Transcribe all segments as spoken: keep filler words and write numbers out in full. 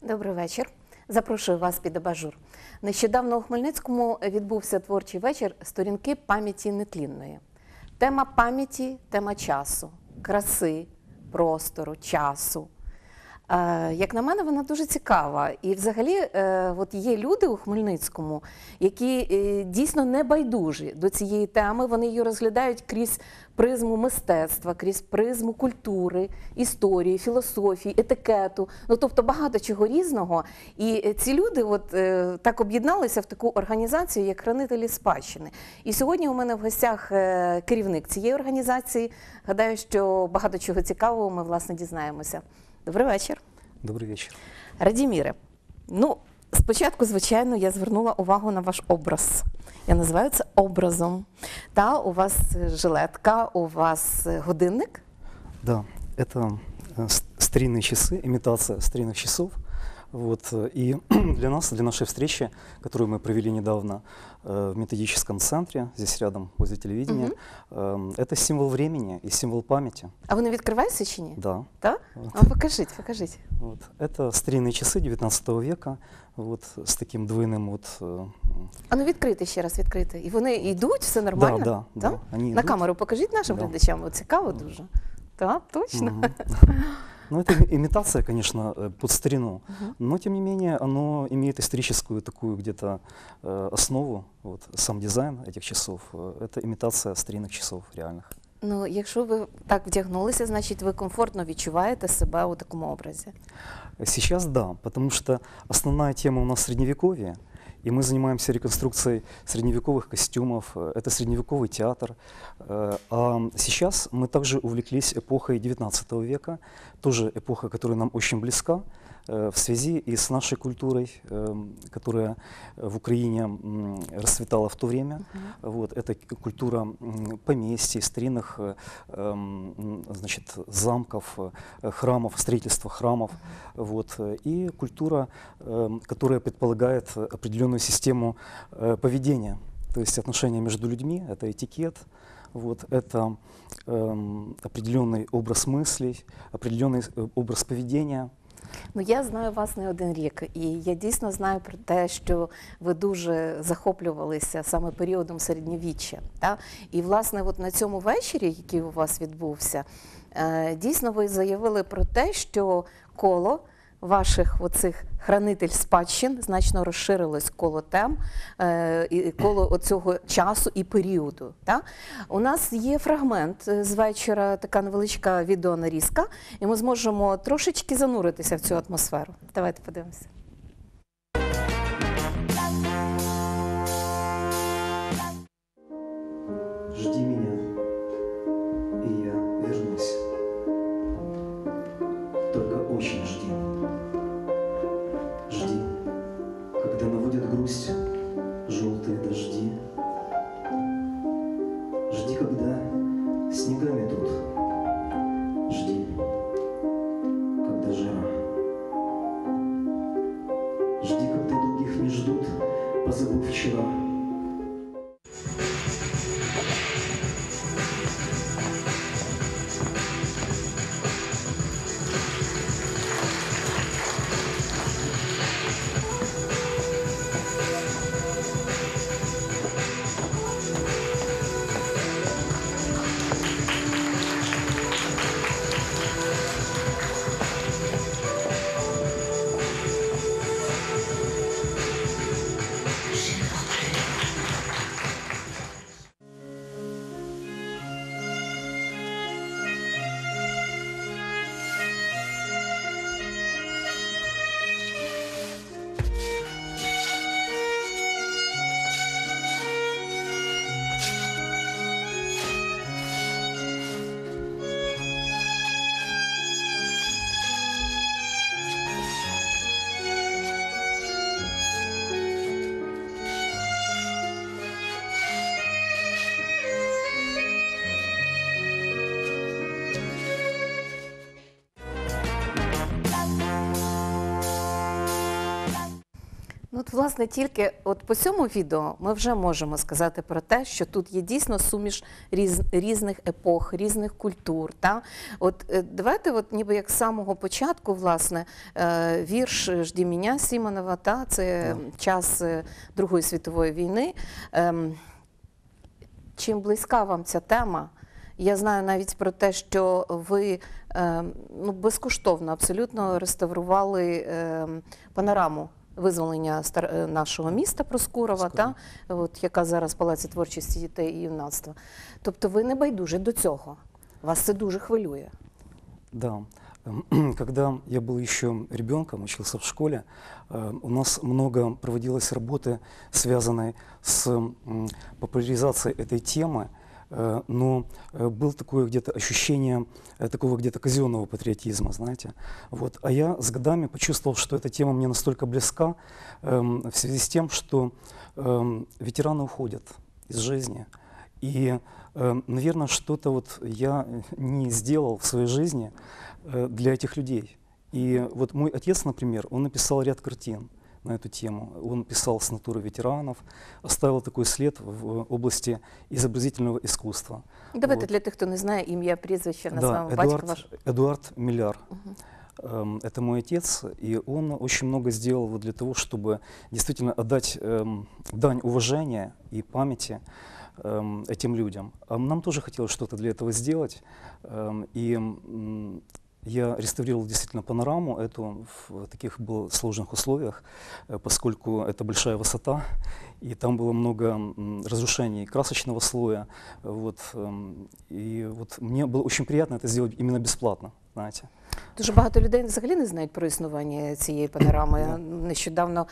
Добрий вечір. Запрошую вас під абажур. Нещодавно у Хмельницькому відбувся творчий вечір «Сторінки пам'яті нетлінної». Тема пам'яті – тема часу, краси, простору, часу. Як на мене, вона дуже цікава. І взагалі от є люди у Хмельницькому, які дійсно не байдужі до цієї теми. Вони її розглядають крізь призму мистецтва, крізь призму культури, історії, філософії, етикету. Ну, тобто багато чого різного. І ці люди от, так об'єдналися в таку організацію, як «Хранителі спадщини». І сьогодні у мене в гостях керівник цієї організації. Гадаю, що багато чого цікавого ми, власне, дізнаємося. Добрий вечір. Добрий вечір. Радіміре, ну, спочатку, звичайно, я звернула увагу на ваш образ. Я називаю це образом. Та, у вас жилетка, у вас годинник? Да, это старинные часы, имитация старинных часов. Вот. И для нас, для нашей встречи, которую мы провели недавно э, в методическом центре, здесь рядом, возле телевидения, угу. э, это символ времени и символ памяти. А вони відкриваються чи ні? Да. Да? Вот. А покажіть, покажіть. Вот. Это старинные часы девятнадцатого века, вот, с таким двойным вот... Э, а ну відкрийте ще раз, відкрийте. І вони йдуть, все нормально? Да, да. Да? Да, они на идут. камеру покажіть нашим Да. глядачам, от цікаво дуже. Так, точно. Угу. Ну, это имитация, конечно, под старину, uh-huh. но, тем не менее, оно имеет историческую такую где-то э, основу. Вот, сам дизайн этих часов э, – это имитация старинных часов реальных. Ну, якщо ви так вдягнулися, значить, ви комфортно відчуваєте себе у такому образі? Сейчас да, потому что основная тема у нас средневековье, и мы занимаемся реконструкцией средневековых костюмов, это средневековый театр. А сейчас мы также увлеклись эпохой девятнадцатого века, тоже эпоха, которая нам очень близка в связи и с нашей культурой, которая в Украине расцветала в то время. Uh-huh. Вот, это культура поместий, старинных, значит, замков, храмов, строительства храмов. Uh-huh. Вот, и культура, которая предполагает определенную систему поведения, то есть отношения между людьми, это этикет. Вот, это э, определенный образ мыслей, определенный образ поведения. Ну, я знаю вас не один рік, і я дійсно знаю про те, що ви дуже захоплювалися саме періодом середньовіччя. Та? І, власне, от на цьому вечорі, який у вас відбувся, е, дійсно ви заявили про те, що коло ваших оцих хранитель спадщин значно розширилось коло тем, е, і коло оцього часу і періоду. Та? У нас є фрагмент з вечора, така невеличка відеонарізка, і ми зможемо трошечки зануритися в цю атмосферу. Давайте подивимося. Жди меня, и я вернусь. Только очень жди. Жди, когда наводят грусть желтые дожди. Жди, когда снега метут. Жди, когда жара. Жди, когда других не ждут, позабыв вчера. J'ai Ну от, власне, тільки от по цьому відео ми вже можемо сказати про те, що тут є дійсно суміш різ, різних епох, різних культур. Та? От е, давайте, от, ніби як з самого початку, власне, е, вірш «Жді мене» Сімонова, та? Це час е, Другої світової війни. Ем, чим близька вам ця тема? Я знаю навіть про те, що ви е, ну, безкоштовно абсолютно реставрували е, панораму визволення стар... нашого міста Проскурова, та? От, яка зараз в Палаці творчості дітей і юнацтва. Тобто ви не байдужі до цього. Вас це дуже хвилює. Да. Когда я был еще ребенком, учился в школе, у нас много проводилось работы, связанной с популяризацией этой темы, но было такое где-то ощущение такого где-то казенного патриотизма, знаете. Вот. А я с годами почувствовал, что эта тема мне настолько близка в связи с тем, что ветераны уходят из жизни. И, наверное, что-то вот я не сделал в своей жизни для этих людей. И вот мой отец, например, он написал ряд картин на эту тему. Он писал с натуры ветеранов, оставил такой след в области изобразительного искусства. Давайте вот. Для тих, хто не знає ім'я, прізвище, Да, назвемо батька Эдуард, ваш. Эдуард Милляр. Угу. Это мой отец, и он очень много сделал вот для того, чтобы действительно отдать эм, дань уважения и памяти эм, этим людям. А нам тоже хотелось что-то для этого сделать, эм, и эм, я реставрировал действительно панораму эту в таких было сложных условиях, э, поскольку это большая высота, и там было много м, разрушений красочного слоя. Вот, эм, и вот мне было очень приятно это сделать именно бесплатно, знаете. Дуже багато людей взагалі не знають про існування цієї панорами. Нещодавно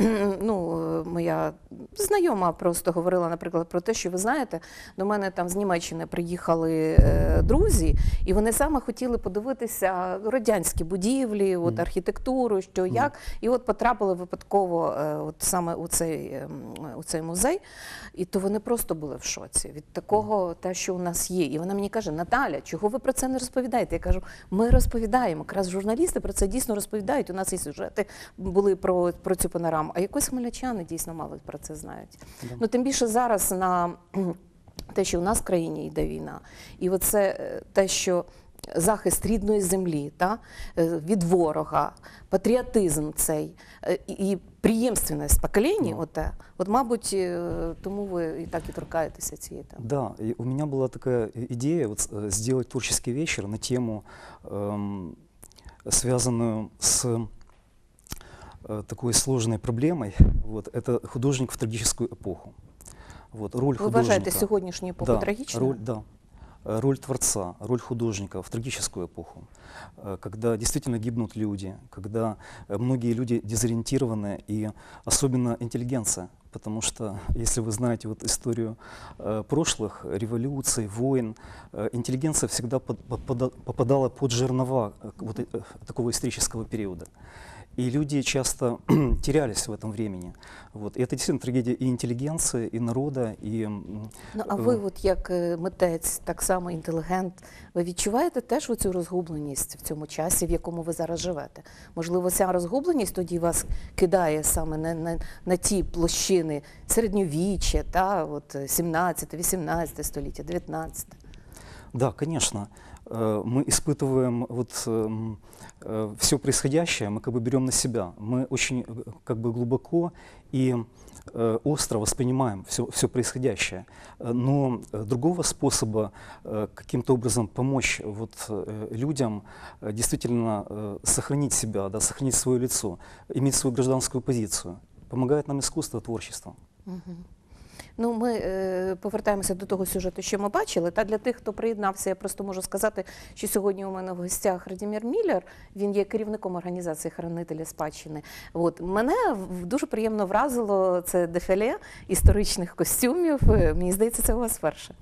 ну, моя знайома просто говорила, наприклад, про те, що ви знаєте, до мене там з Німеччини приїхали е, друзі, і вони саме хотіли подивитися радянські будівлі, от, Mm. архітектуру, що Mm. як, і от потрапили випадково е, от саме у цей, е, у цей музей, і то вони просто були в шоці від такого, те, що у нас є. І вона мені каже: Наталя, чого ви про це не розповідаєте? Я кажу: ми розповідаємо. Якраз журналісти про це дійсно розповідають. У нас і сюжети були про, про цю панораму. А якось хмельничани дійсно мало про це знають. Да. Ну, тим більше зараз на те, що у нас в країні йде війна. І оце те, що захист рідної землі, та, від ворога, патріотизм цей і преемственность покоління, Ну. оте, от, мабуть, тому ви і так і торкаєтеся цієї теми. Да, и у меня была такая идея вот, э, сделать творческий вечер на тему, эм, связанную с э, такой сложной проблемой. Вот, это художник в трагическую эпоху. Вот, роль Ви вважаєте художника. сьогоднішню епоху Да, трагічною? роль, да. Э, Роль творца, роль художника в трагическую эпоху, э, когда действительно гибнут люди, когда э, многие люди дезориентированы, и особенно интеллигенция. Потому что, если вы знаете вот историю э, прошлых революций, войн, э, интеллигенция всегда под, попада, попадала под жернова э, вот, э, такого исторического периода. И люди часто терялись в этом времени. Вот. И это действительно трагедия и интеллигенции, и народа, и... м, Ну, а ви, от як е, митець, так само інтелігент, ви відчуваєте теж оцю розгубленість в цьому часі, в якому ви зараз живете? Можливо, ця розгубленість тоді вас кидає саме на, на, на ті площини середньовіччя, та, от сімнадцяте, вісімнадцяте століття, дев'ятнадцяте? Да, конечно. Э, Мы испытываем вот все происходящее, мы как бы берем на себя. Мы очень э, как бы глубоко и э, остро воспринимаем все, все происходящее. Э, Но э, другого способа э, каким-то образом помочь вот, э, людям э, действительно э, сохранить себя, да, сохранить свое лицо, иметь свою гражданскую позицию, помогает нам искусство, творчество. Угу. Ну, ми е, повертаємося до того сюжету, що ми бачили. Та для тих, хто приєднався, я просто можу сказати, що сьогодні у мене в гостях Радімір Мілляр, він є керівником організації «Хранителі спадщини». От, мене в- дуже приємно вразило це дефіле історичних костюмів. Е, Мені здається, це у вас вперше.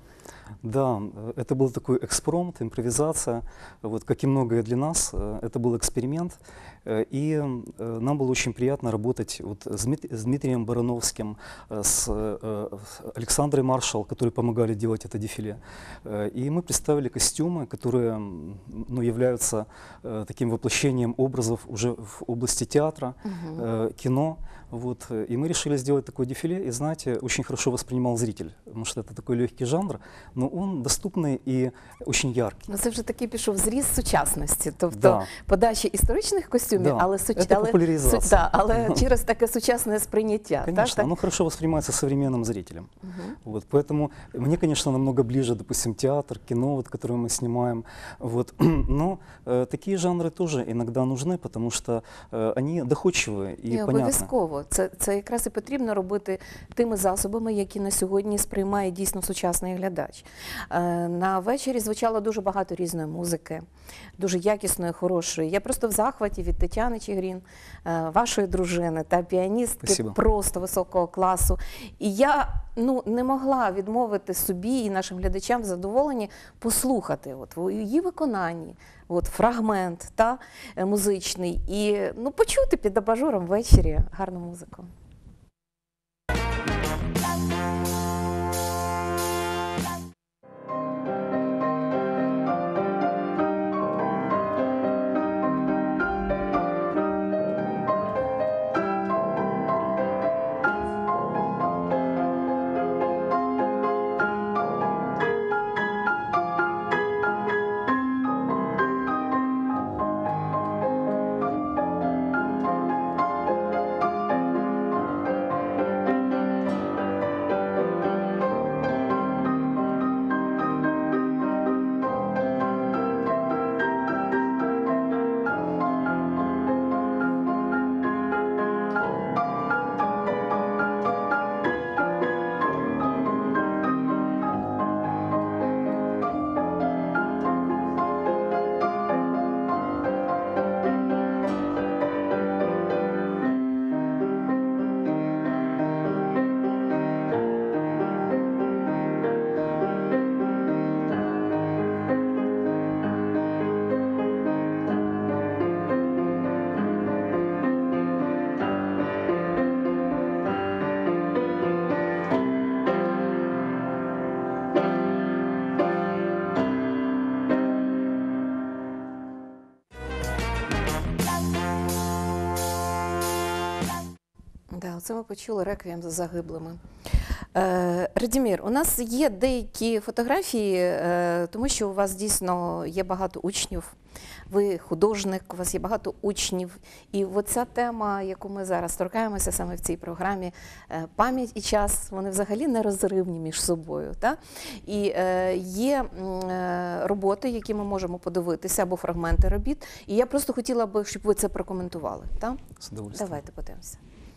Да, э, это был такой экспромт, импровизация, вот, как и многое для нас, э, это был эксперимент, э, и э, нам было очень приятно работать вот с Дмит- с Дмитрием Барановским, э, с э, с Александрой Маршал, которые помогали делать это дефиле. Э, И мы представили костюмы, которые м, ну, являются э, таким воплощением образов уже в области театра, э, кино. Вот, э, и мы решили сделать такое дефиле, и, знаете, очень хорошо воспринимал зритель, потому что это такой легкий жанр, но он доступный и очень яркий. Ну, це вже такий пішов зріз сучасності, тобто Да. подачі історичних костюмів, Да. але, суч... Це але, популяризація. су- да, але через таке сучасне сприйняття. Конечно, так? Так? оно хорошо воспринимается современным зрителем. Вот, поэтому мне, конечно, намного ближе, допустим, театр, кино, вот, которое мы снимаем. Вот. Но э, такие жанры тоже иногда нужны, потому что э, они доходчивые и Ні, понятны. обов'язково. Це, це якраз і потрібно робити тими засобами, які на сьогодні сприймає дійсно сучасний глядач. Е, На вечорі звучало дуже багато різної музики, дуже якісної, хорошої. Я просто в захваті від Тетяни Чигрін, е, вашої дружини та піаністки Спасибо. просто високого класу. І я ну, не могла відмовити собі і нашим глядачам в задоволенні послухати от, в її виконанні. От фрагмент та е, музичний, і ну почути під абажуром ввечері гарну музику. Да, оце ми почули реквієм за загиблими. Е, Радімір, у нас є деякі фотографії, е, тому що у вас дійсно є багато учнів. Ви художник, у вас є багато учнів. І оця тема, яку ми зараз торкаємося саме в цій програмі, е, пам'ять і час, вони взагалі нерозривні між собою. Та? І е, є м, е, роботи, які ми можемо подивитися, або фрагменти робіт. І я просто хотіла би, щоб ви це прокоментували. Та? С удовольствием. Давайте подивимося.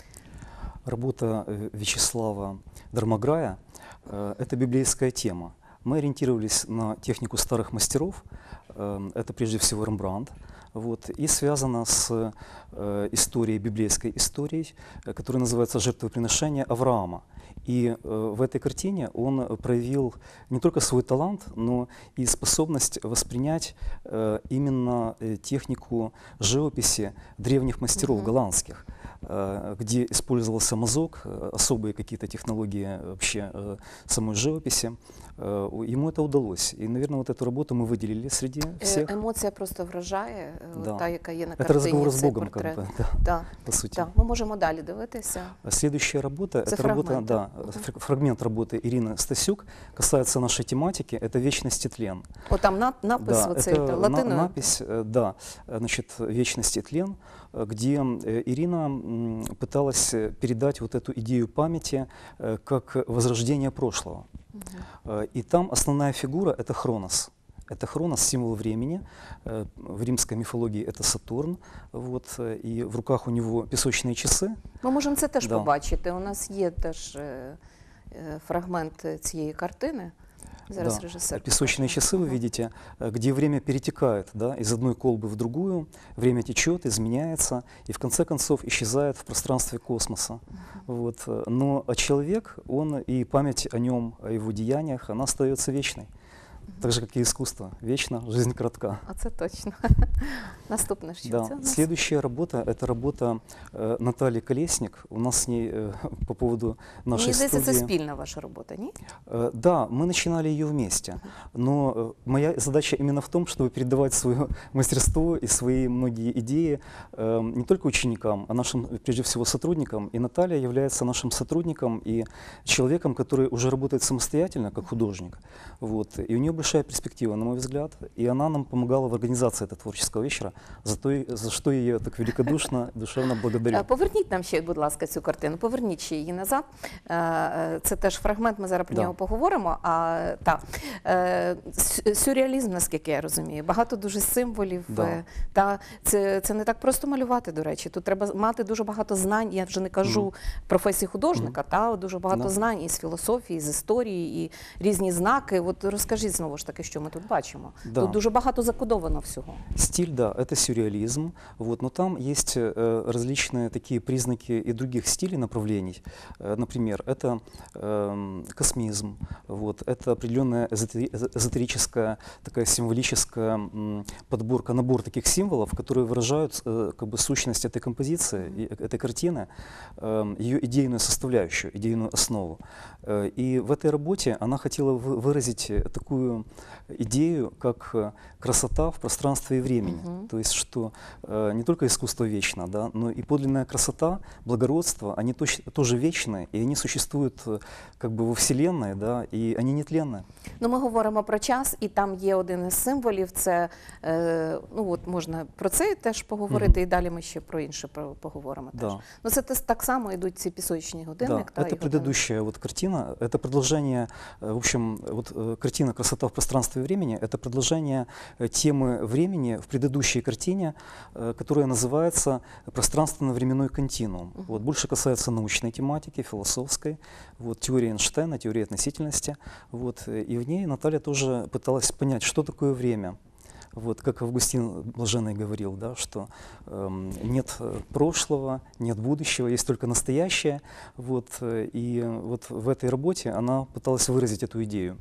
Работа э, Вячеслава Дармограя э, – это библейская тема. Мы ориентировались на технику старых мастеров, э, это прежде всего Рембрандт, вот, и связано с э, историей, библейской историей, э, которая называется «Жертвоприношение Авраама». И э, в этой картине он проявил не только свой талант, но и способность воспринять э, именно э, технику живописи древних мастеров Мгм. голландских, э, где использовался мазок, э, особые какие-то технологии вообще э, самой живописи. Э, Ему это удалось. И, наверное, вот эту работу мы выделили среди Е, всех. Емоція просто вражає, е, Да. та, яка є на Это картині, разговор с цей Богом, как портрет. бы, да, Да, по сути. да. Ми можемо далі дивитися. А Следующая работа, Это это работа, фрагменты. да, Мгм. фр- фрагмент работы Ирины Стасюк, касается нашей тематики, это «Вечность и тлен». О, там на- напис Да, оцей это на- латиною. напись, э, да, э, значит, «Вечность и тлен», э, где э, Ирина м, пыталась э, передать вот эту идею памяти э, как возрождение прошлого. Э, И там основная фигура – это Хронос. Это Хронос, символ времени. Э, В римской мифологии это Сатурн. Вот, э, и в руках у него песочные часы. Ми можемо це теж Да. побачити. У нас є теж е, е, фрагмент цієї картини. Зараз Да. режисер. Песочные покаже. часы, вы Ага. видите, э, где время перетекает, да, из одной колбы в другую, время течет, изменяется и в конце концов исчезает в пространстве космоса. Вот. э, Но а человек, он и память о нем, о его деяниях, она остается вечной. Так же, как и искусство. Вечно, жизнь коротка. А це точно. Наступне, що Да. це у нас? Следующая работа – это работа э, Натальи Колесник. У нас с ней э, по поводу нашей Мені здається, це студии… спільна ваша робота, ні? Э, Да, мы начинали ее вместе, но э, моя задача именно в том, чтобы передавать свое мастерство и свои многие идеи э, не только ученикам, а нашим, прежде всего, сотрудникам. И Наталья является нашим сотрудником и человеком, который уже работает самостоятельно, как художник. Вот. И у нее большая перспектива, на мой взгляд, и она нам помогала в организации этого творческого вечера, за, то, за что я ее так великодушно, душевно благодарю. Е, Поверніть нам ще, будь ласка, цю картину. Поверніть ще її назад. Е, е, Це теж фрагмент, ми зараз про Да. нього поговоримо. А, та. Е, сю- Сюрреалізм, наскільки я розумію. Багато дуже символів. Да. е, Та. Це, це не так просто малювати, до речі. Тут треба мати дуже багато знань. Я вже не кажу професії художника, та, дуже багато Да. знань і з філософії, і з історії, і різні знаки. От розкажіть знову ж таки, що ми тут бачимо. Да. Тут дуже багато закодовано всього. Стиль, да, это сюрреализм, вот, но там есть э, различные такие признаки и других стилей, направлений. Э, например, это эм, космизм, вот, это определенная эзотери- эзо- эзотерическая, такая символическая м, подборка, набор таких символов, которые выражают э, как бы сущность этой композиции, и, э, этой картины, э, ее идейную составляющую, идейную основу. Э, и в этой работе она хотела вы- выразить э, такую идею, как э, красота в пространстве и времени. Мгм. То есть, что э, не только искусство вечно, да, но и подлинная красота, благородство, они точ- тоже вечные, и они существуют э, как бы во Вселенной, да, и они нетленны. Ну, ми говоримо про час, і там є один із символів. Це е, ну от можна про це теж поговорити, Мгм. і далі ми ще про інше про- поговоримо. Теж. Да. Ну це те- так само йдуть ці пісочні годинник. Да, та, это і годинник. предыдущая вот картина, это продолжение, э, в общем, вот э, картина «Красота в пространстве и времени» — это продолжение э, темы времени в предыдущей картине, э, которая называется «Пространственно-временной континуум». Вот, больше касается научной тематики, философской, вот, теории Эйнштейна, теории относительности. Вот, э, и в ней Наталья тоже пыталась понять, что такое время. Вот, как Августин Блаженный говорил, да, что эм, нет э, прошлого, нет будущего, есть только настоящее. Вот, э, и вот в этой работе она пыталась выразить эту идею.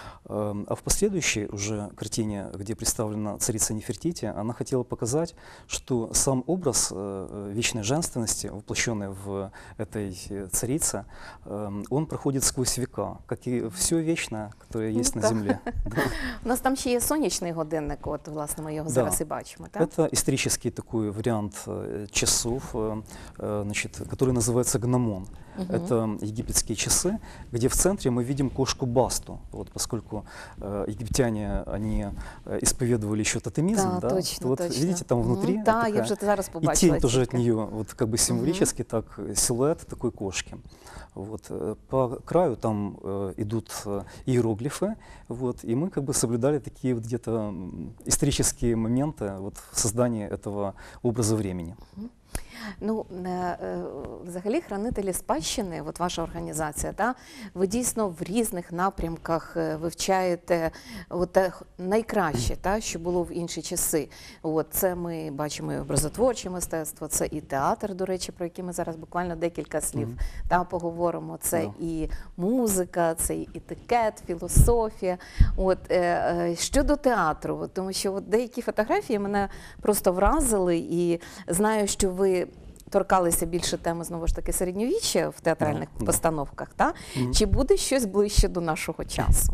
Эм, а в последующей уже картине, где представлена царица Нефертити, она хотела показать, что сам образ э, вечной женственности, воплощенный в этой э, царице, эм, он проходит сквозь века, как и все вечное, которое есть Ну на да. Земле. Да. У нас там ще є сонячний годинник, от власне ми його Да. зараз і бачимо. Так? Это исторический такой вариант э, часов, э, э, значит, который называется гномон. Мгм. Это египетские часы, где в центре мы видим кошку Басту, вот, поскольку э, египтяне, они э, исповедовали еще тотемизм, Да, да, точно, вот точно. видите, там внутри Мгм. Да, я такая- вже зараз и побачила. тень тоже от тільки. нее, вот как бы символически, так э, силуэт такой кошки. Вот, э, по краю там э, идут э, иероглифы, вот, и мы как бы соблюдали такие вот где-то м, исторические моменты вот, в создании этого образа времени. Ну, е, е, взагалі, хранителі спадщини, от ваша організація, та, ви дійсно в різних напрямках е, вивчаєте от, те х- найкраще, та, що було в інші часи. От, це ми бачимо і образотворче мистецтво, це і театр, до речі, про який ми зараз буквально декілька слів Мгм. та, поговоримо. Це Да. і музика, це і етикет, філософія. От, е, е, щодо театру, от, тому що от деякі фотографії мене просто вразили, і знаю, що ви торкалися більше теми, знову ж таки, середньовіччя в театральних Да, да. постановках. Та? Мгм. Чи буде щось ближче до нашого часу?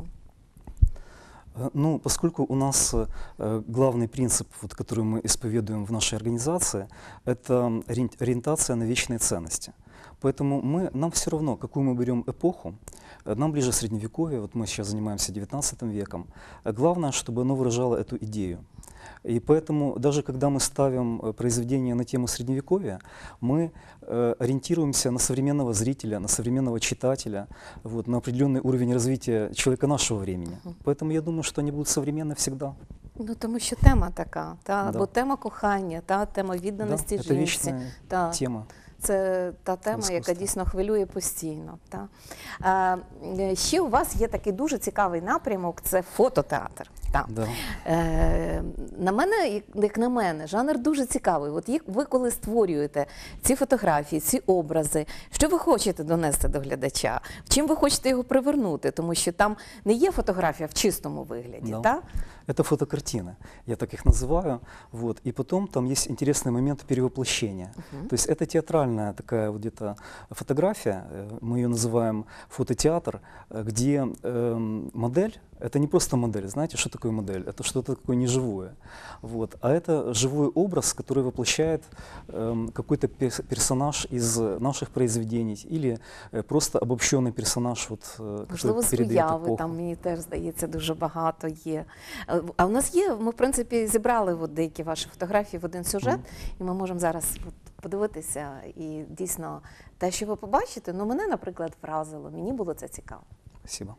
Э, Ну, поскольку у нас э, главный принцип, вот, который мы исповедуем в нашей организации, это ориен- ориентация на вечные ценности. Поэтому мы, нам все равно, какую мы берем эпоху, э, нам ближе средневековье, вот мы сейчас занимаемся девятнадцатым веком, э, главное, чтобы оно выражало эту идею. И поэтому даже когда мы ставим э, произведение на тему средневековья, мы э, ориентируемся на современного зрителя, на современного читателя, вот, на определенный уровень развития человека нашего времени. Поэтому я думаю, что они будут современны всегда. Ну, тому що тема така, та? Да. Бо тема кохання, та? Тема Да, відданості это жінці. вечная Та. тема. Це та тема, яка Іскусство. дійсно хвилює постійно. Та. Е, ще у вас є такий дуже цікавий напрямок – це фототеатр. Та. Да. Е, на мене, як- як на мене, жанр дуже цікавий. От їх- ви коли створюєте ці фотографії, ці образи, що ви хочете донести до глядача? Чим ви хочете його привернути? Тому що там не є фотографія в чистому вигляді, Да. та? Это фотокартины, я так их называю. Вот. И потом там есть интересный момент перевоплощения. То есть это театральная такая вот где-то фотография, э, мы ее называем фототеатр, э, где эм, модель, это не просто модель, знаете, что такое модель? Это что-то такое неживое. Вот. А это живой образ, который воплощает эм, какой-то пес- персонаж из наших произведений или э, просто обобщенный персонаж, вот, э, Можливо, который з передает уяви, эпоху. там, мені теж здається, дуже багато є. Е, А у нас є, ми, в принципі, зібрали от деякі ваші фотографії в один сюжет, і ми можемо зараз от подивитися. І дійсно, те, що ви побачите, ну, мене, наприклад, вразило, мені було це цікаво. Спасибо.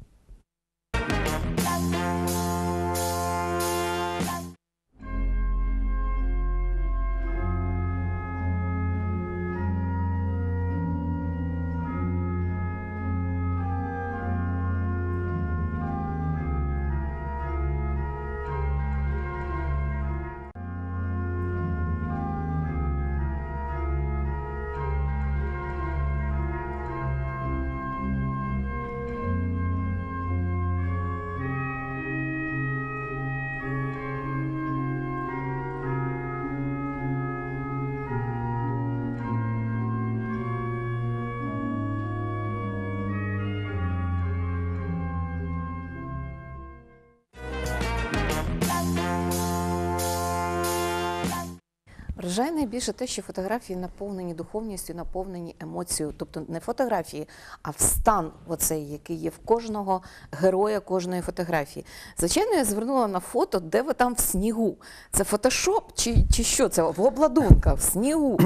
Вражає найбільше те, що фотографії наповнені духовністю, наповнені емоцією. Тобто не фотографії, а в стан оцей, який є в кожного героя кожної фотографії. Звичайно, я звернула на фото, де ви там в снігу. Це фотошоп чи, чи що це? В обладунках, в снігу.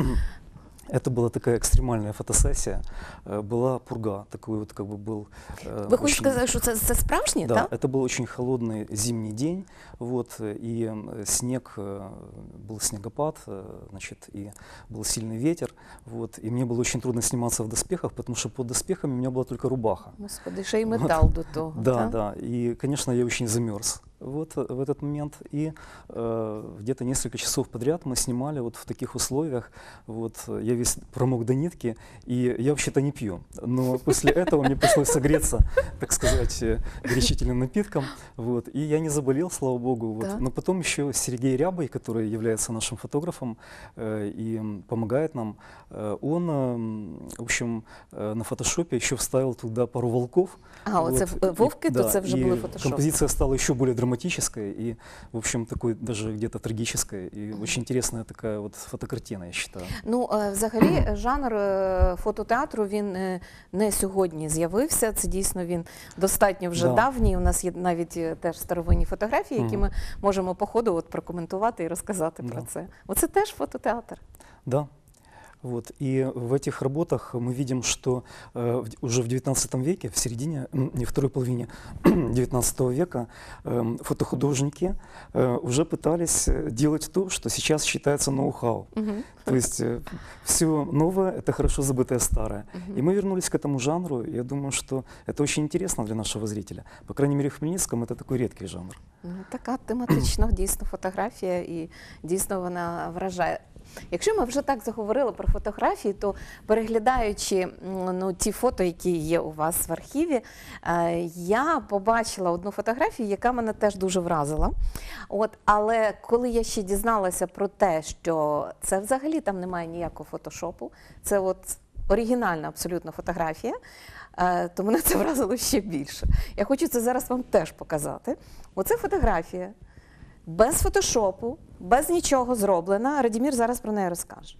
Это была такая экстремальная фотосессия. Э, Была пурга, такой вот как бы был... э, Ви хочете очень- сказати, що це, це справжнє, Да, так? это был очень холодный зимний день, вот, э, и э, снег, э, был снегопад, э, значит, и был сильный ветер, вот, и мне было очень трудно сниматься в доспехах, потому что под доспехами у меня была только рубаха. Господи, ще й метал до того. Да, так? да, и, конечно, я очень замерз вот э, в этот момент, и э, где-то несколько часов подряд мы снимали вот в таких условиях, вот, э, я весь промок до нитки, и я вообще-то не пью, но после этого мне пришлось согреться, так сказать, э, горячительным напитком, вот, и я не заболел, слава богу, вот. Да. Но потом еще Сергей Рябой, который является нашим фотографом э, и м, помогает нам, э, он, э, в общем, э, на фотошопе еще вставил туда пару волков. А, оце Вот, в- и- вовки, то да, це вже и були фотошопи. композиция стала еще более драматической и, в общем, такой даже где-то трагической. И очень интересная такая вот фотокартина, я считаю. Ну, е, взагалі, жанр е, фототеатру, він е, не сьогодні з'явився. Це дійсно він достатньо вже Да. давній. У нас є навіть е, теж старовинні фотографії, які Мгм. ми можемо по ходу от прокоментувати і розказати про Да. це. Оце теж фототеатр. Да. Вот. И в этих работах мы видим, что э, в- уже в девятнадцатом веке, в середине, м, не второй половине девятнадцатого века, эм, фотохудожники э, уже пытались э, делать то, что сейчас считается ноу-хау. Мгм. То есть все новое – это хорошо забытое старое. Мгм. И мы вернулись к этому жанру. И я думаю, что это очень интересно для нашего зрителя. По крайней мере, в Хмельницком это такой редкий жанр. Ну, така тематична дійсно фотографія, і дійсно вона вражає. Якщо ми вже так заговорили про фотографії, то переглядаючи м, ну, ті фото, які є у вас в архіві, е, я побачила одну фотографію, яка мене теж дуже вразила. От, але коли я ще дізналася про те, що це взагалі там немає ніякого фотошопу, це от оригінальна абсолютно фотографія, е, то мене це вразило ще більше. Я хочу це зараз вам теж показати. Оце фотографія. Без фотошопу, без нічого зроблена. Радімір зараз про неї розкаже.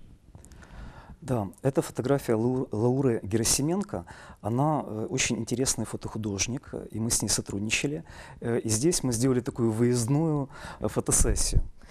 Да, это фотография Лау- Лауры Герасименко. Она э, очень интересный фотохудожник, э, и мы с ней сотрудничали. Э, и здесь мы сделали такую выездную э, фотосессию.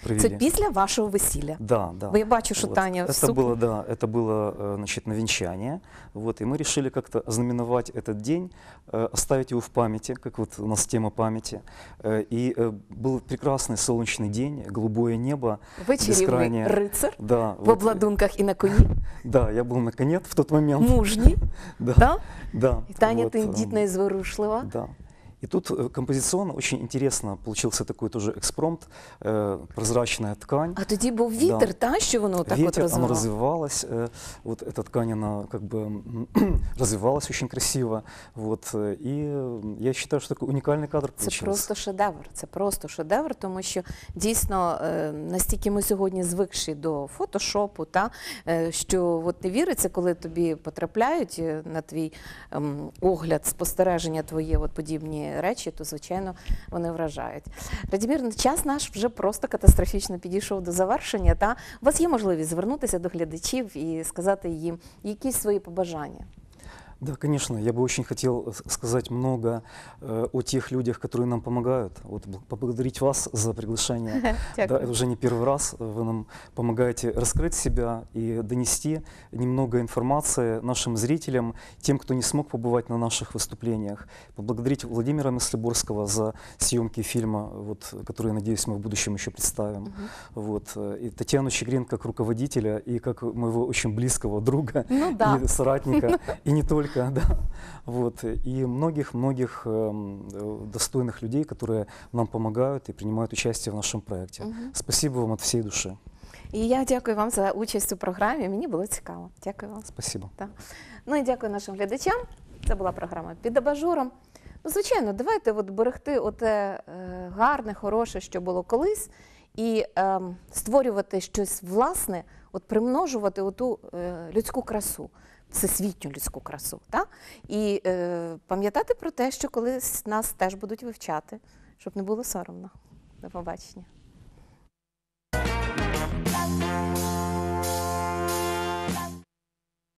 провели. Це після вашого весілля. Да, да. Бо я бачу, що Вот. Таня в Это сукні. было, да, это было, э, значит, на венчание. Вот, и мы решили как-то ознаменовать этот день, э, оставить его в памяти, как вот у нас тема памяти. Э, И э, был прекрасный солнечный день, голубое небо, Ви чарівний бескрайнее. рицар Да, в вот, обладунках і на коні, да, я был на коне в тот момент. мужній. Да, Да? да. І Таня вот, тендітна эм, і зворушлива. Да. И тут э, композиционно очень интересно получился такой тоже экспромт, э, прозрачная ткань. А тоді був вітер, Да. та, що воно так от Ветер, оно розвивало? развивалось, э, вот эта ткань, она как бы м, развивалась очень красиво, вот, э, и э, я считаю, что такой уникальный кадр Це получился. просто шедевр. Це просто шедевр, тому що дійсно е, настільки ми сьогодні звикші до фотошопу, та е, що от не віриться, коли тобі потрапляють е, на твій ем, огляд, спостереження твоє, от подібні речі, то звичайно вони вражають. Радімір, час наш вже просто катастрофічно підійшов до завершення. Та у вас є можливість звернутися до глядачів і сказати їм якісь свої побажання. Да, конечно, я бы очень хотел с- сказать много э, о тех людях, которые нам помогают. Вот бл- поблагодарить вас за приглашение. Да, Дякую. это уже не первый раз. Вы нам помогаете раскрыть себя и донести немного информации нашим зрителям, тем, кто не смог побывать на наших выступлениях. Поблагодарить Владимира Мыслеборского за съемки фильма, вот, которые, надеюсь, мы в будущем еще представим. Вот, э, и Татьяну Чигрин как руководителя и как моего очень близкого друга Ну да. и соратника, и не только, да. Вот, и многих-многих эм, э, достойных людей, которые нам помогают и принимают участие в нашем проекте. Спасибо вам от всей души. І я дякую вам за участь у програмі. Мені було цікаво. Дякую вам. Спасибо. Так. Ну і дякую нашим глядачам. Це була програма «Під абажуром». Ну, звичайно, давайте от берегти оте е, гарне, хороше, що було колись, і е, створювати щось власне, от примножувати оту е, людську красу, всесвітню людську красу. Та? І е, пам'ятати про те, що колись нас теж будуть вивчати, щоб не було соромно. До побачення.